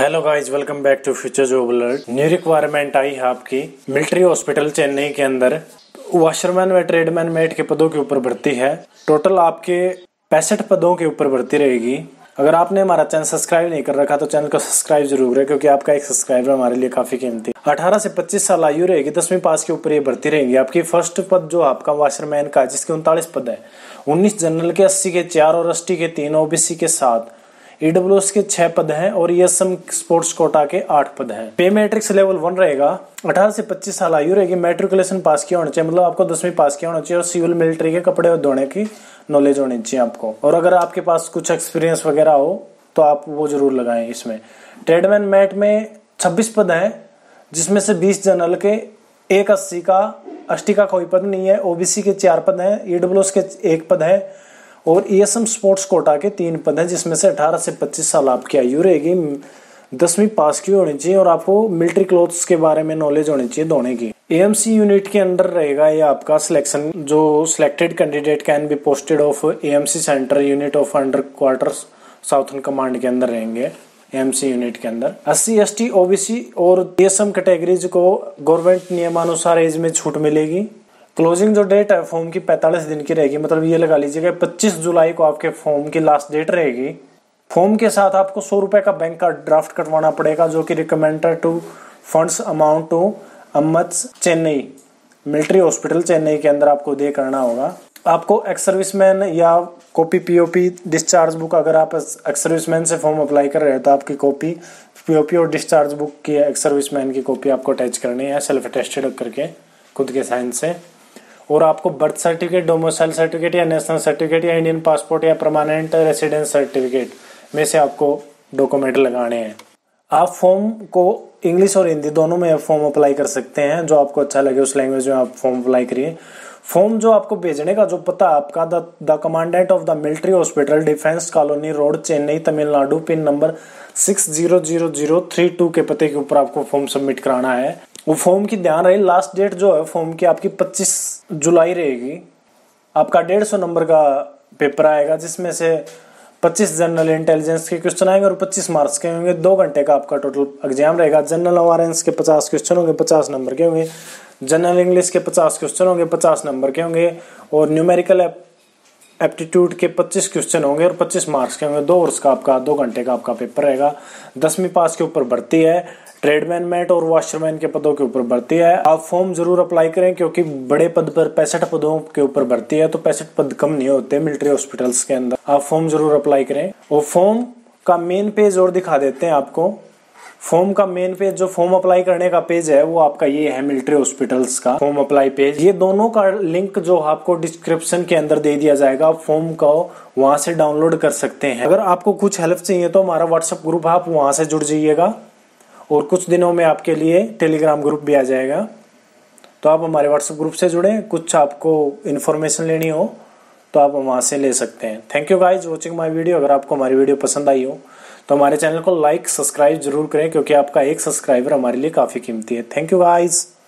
Hello guys, welcome back to future job alert. New requirement आई है आपकी military hospital Chennai के अंदर। वॉशरमैन व ट्रेडमैन मेट के पदों के ऊपर भर्ती है। टोटल आपके 65 पदों के ऊपर भर्ती रहेगी। अगर आपने हमारा चैनल सब्सक्राइब नहीं कर रखा तो चैनल को सब्सक्राइब जरूर करें, क्योंकि आपका एक सब्सक्राइबर हमारे लिए काफी कीमती। 18 से 25 साल आयु रहेगी, 10वीं पास के ऊपर ये भर्ती रहेंगी। आपकी फर्स्ट पद जो आपका वॉशरमैन का, जिसके 39 पद है, 19 जनरल के 80 के 4 और एसटी के 3, ओबीसी के 7, ईडब्ल्यूएस के 6 पद हैं और ईएसएम स्पोर्ट्स कोटा के 8 पद हैं। पे मैट्रिक्स लेवल 1 रहेगा। 18 से 25 साल आयु रहेगी। मैट्रिकुलेशन पास किया होना चाहिए, मतलब आपको 10वीं पास किया होना चाहिए, और सिविल मिलिट्री के कपड़े धोने की नॉलेज होनी चाहिए आपको। और अगर आपके पास कुछ एक्सपीरियंस वगैरह हो तो आप वो जरूर लगाएं इसमें। ट्रेडमैन मैट में 26 पद हैं, जिसमें से 20 जनरल के, 1 80 का, एसटी का कोई पद नहीं है, ओबीसी के 4 पद हैं, ईडब्ल्यूएस के 1 पद है और ईएसएम स्पोर्ट्स कोटा के 3 पद हैं, जिसमें से 18 से 25 साल आपकी आयु रहेगी। 10वीं पास की होनी चाहिए और आपको मिलिट्री क्लोथ्स के बारे में नॉलेज होनी चाहिए धोने की। एएमसी यूनिट के अंदर रहेगा ये आपका सिलेक्शन। जो selected candidate can be posted of AMC centre unit of under quarters southern command के अंदर रहेंगे। एएमसी यूनिट के अंदर एससी, एसटी, ओबीसी और ईएसएम कैटेगरीज को गवर्नमेंट नियमानुसार एज में छूट मिलेगी। क्लोजिंग जो डेट है फॉर्म की 45 दिन की रहेगी, मतलब ये लगा लीजिएगा 25 जुलाई को आपके फॉर्म की लास्ट डेट रहेगी। फॉर्म के साथ आपको 100 रुपए का बैंक का ड्राफ्ट कटवाना पड़ेगा, जो कि recommended to funds amount to अम्मच चेन्नई मिलिट्री हॉस्पिटल चेन्नई के अंदर आपको दे करना होगा। आपको एक्स सर्विसमैन या कॉपी पीओपी डिस्चार्ज बुक, अगर आप एक्स सर्विसमैन से फॉर्म अप्लाई कर रहे हैं तो आपकी कॉपी पीओपी और डिस्चार्ज बुक की, एक्स सर्विसमैन की कॉपी आपको अटैच करनी है, सेल्फ अटेस्टेड करके खुद के साइन से। और आपको बर्थ सर्टिफिकेट, डोमिसाइल सर्टिफिकेट या नेशनल सर्टिफिकेट या इंडियन पासपोर्ट या परमानेंट रेसिडेंस सर्टिफिकेट में से आपको डॉक्यूमेंट लगाने हैं। आप फॉर्म को इंग्लिश और हिंदी दोनों में फॉर्म अप्लाई कर सकते हैं, जो आपको अच्छा लगे उस लैंग्वेज में आप फॉर्म अप्लाई करिए। फॉर्म जो आपको भेजने का जो पता आपका, the commandant of the military hospital, defence colony road, Chennai, Tamil Nadu, pin number 600032 के पते के ऊपर आपको फॉर्म सबमिट कराना है। वो फॉर्म की ध्यान रहे, लास्ट डेट जो है फॉर्म की आपकी 25 जुलाई रहेगी। आपका 150 नंबर का पेपर आएगा, जिसमें से 25 जनरल इंटेलिजेंस के क्वेश्चन आएंगे और 25 मार्क्स के होंगे। 2 घंटे का आपका टोटल एग्जाम रहेगा। जनरल अवेयरनेस के 50 क्वेश्चन होंगे, 50 नंबर के होंगे। जनरल इंग्लिश के 50 क्वेश्चन होंगे, 50 नंबर के होंगे। और न्यूमेरिकल एप्टीट्यूड के 25 क्वेश्चन होंगे और 25 मार्क्स के होंगे। 2 घंटे का आपका पेपर रहेगा। 10वीं पास के ऊपर भर्ती है। ट्रेडमैन मेट और वॉशरमैन के पदों के ऊपर भर्ती है। आप फॉर्म जरूर अप्लाई करें, क्योंकि बड़े पद पर 65 पदों के ऊपर भर्ती है, तो 65 पद कम नहीं होते मिलिट्री हॉस्पिटल्स के अंदर। आप फॉर्म जरूर अप्लाई करें। और फॉर्म का मेन पेज और दिखा देते हैं आपको। फॉर्म का मेन पेज, जो फॉर्म अप्लाई करने का पेज है, वो आपका ये है, मिलिट्री हॉस्पिटल्स का फॉर्म अप्लाई पेज। ये दोनों का लिंक जो आपको डिस्क्रिप्शन के अंदर दे दिया जाएगा। आप फॉर्म को वहां से डाउनलोड कर सकते हैं। अगर आपको कुछ हेल्प चाहिए तो हमारा व्हाट्सएप ग्रुप है, आप वहां से जुड़ जाइएगा। और कुछ दिनों में आपके लिए टेलीग्राम ग्रुप भी आ जाएगा, तो आप हमारे व्हाट्सएप ग्रुप से जुड़ें। कुछ आपको इन्फॉर्मेशन लेनी हो तो आप वहां से ले सकते हैं। Thank you guys watching my video. अगर आपको हमारी वीडियो पसंद आई हो तो हमारे चैनल को लाइक सब्सक्राइब जरूर करें, क्योंकि आपका एक सब्सक्राइबर हमारे लिए काफी कीमती है। Thank you guys.